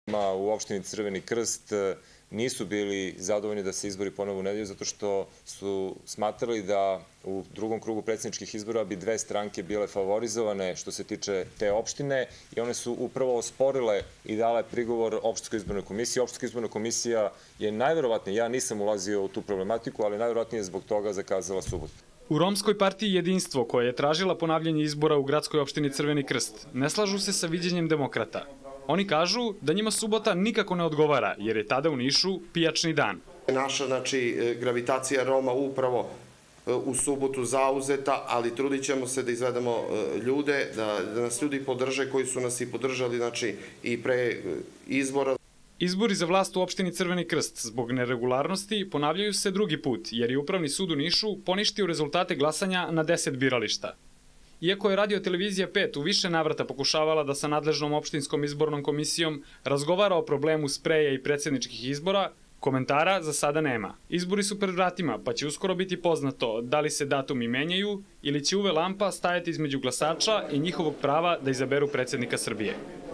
U opštini Crveni Krst nisu bili zadovoljni da se izbori ponovo ne daju zato što su smatrali da u drugom krugu predsjedničkih izbora bi dve stranke bile favorizovane što se tiče te opštine i one su upravo osporile i dale prigovor Opštinskoj izbornoj komisiji. Opštinska izborna komisija je najverovatnije, ja nisam ulazio u tu problematiku, ali najverovatnije zbog toga zakazala subotu. U Romskoj partiji Jedinstvo, koja je tražila ponavljanje izbora u gradskoj opštini Crveni Krst, ne slažu se sa viđenjem demokrata. Oni kažu da njima subota nikako ne odgovara, jer je tada u Nišu pijačni dan. Naša, gravitacija Roma upravo u subotu zauzeta, ali trudit ćemo se da izvedemo ljude, da nas ljudi podrže koji su nas i podržali, i pre izbora. Izbori za vlast u opštini Crveni Krst zbog neregularnosti ponavljaju se drugi put, jer je Upravni sud u Nišu poništio rezultate glasanja na 10 birališta. Iako je Radio-televizija 5 u više navrata pokušavala da sa nadležnom opštinskom izbornom komisijom razgovara o problemu spreja i predsjedničkih izbora, komentara za sada nema. Izbori su pred vratima, pa će uskoro biti poznato da li se datumi menjaju ili će UV lampa stajati između glasača i njihovog prava da izaberu predsjednika Srbije.